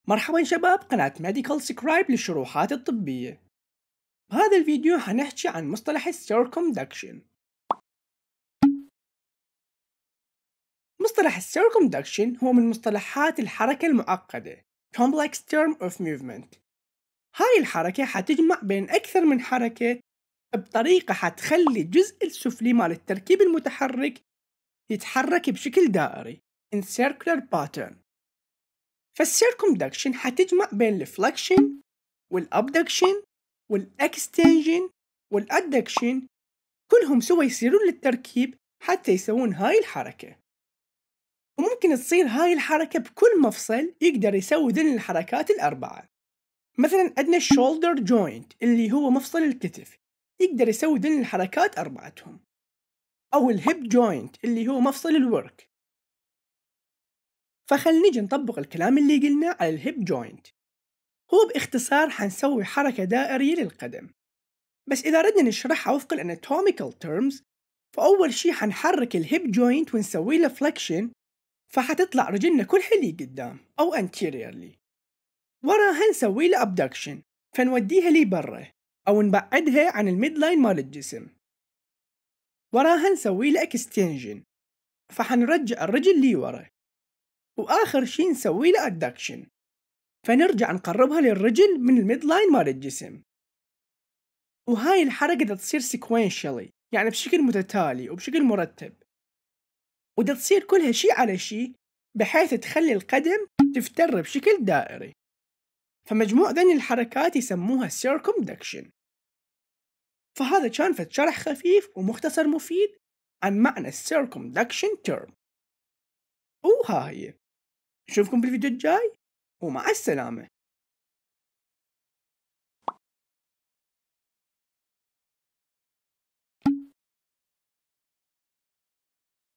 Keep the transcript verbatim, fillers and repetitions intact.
مرحبا شباب قناة ميديكال سكرايب للشروحات الطبية. بهذا الفيديو حنحكي عن مصطلح السيركمدكشن. مصطلح السيركمدكشن هو من مصطلحات الحركة المعقدة Complex Term of Movement. هاي الحركة حتجمع بين أكثر من حركة بطريقة حتخلي الجزء السفلي مال التركيب المتحرك يتحرك بشكل دائري in circular pattern. فالسيركمدكشن حتجمع بين الفلكشن والابدكشن والاكستنجن والادكشن، كلهم سوا يصيرون للتركيب حتى يسوون هاي الحركة. وممكن تصير هاي الحركة بكل مفصل يقدر يسوي ذن الحركات الأربعة. مثلا عندنا الشولدر جوينت اللي هو مفصل الكتف، يقدر يسوي ذن الحركات أربعتهم. أو الهيب جوينت اللي هو مفصل الورك. فخلنا نيجي نطبق الكلام اللي قلناه على الهيب جوينت. هو باختصار حنسوي حركة دائرية للقدم، بس إذا ردنا نشرحها وفق الاناتوميكال تيرمز، فأول شي حنحرك الهيب جوينت ونسوي له فلكشن، فحتطلع رجلنا كلها لي قدام أو anteriorly. وراها نسوي له abduction، فنوديها لي برا أو نبعدها عن الميد لاين مال الجسم. وراها نسوي له extension، فحنرجع الرجل لي ورا. وآخر شي نسوي له adduction، فنرجع نقربها للرجل من الميد لاين مال الجسم. وهاي الحركة دا تصير sequentially، يعني بشكل متتالي وبشكل مرتب، ودا تصير كلها شي على شي بحيث تخلي القدم تفتر بشكل دائري. فمجموع ذني الحركات يسموها circumduction. فهذا كان فد شرح خفيف ومختصر مفيد عن معنى circumduction term. وها هي، نشوفكم بالفيديو الجاي ومع السلامة.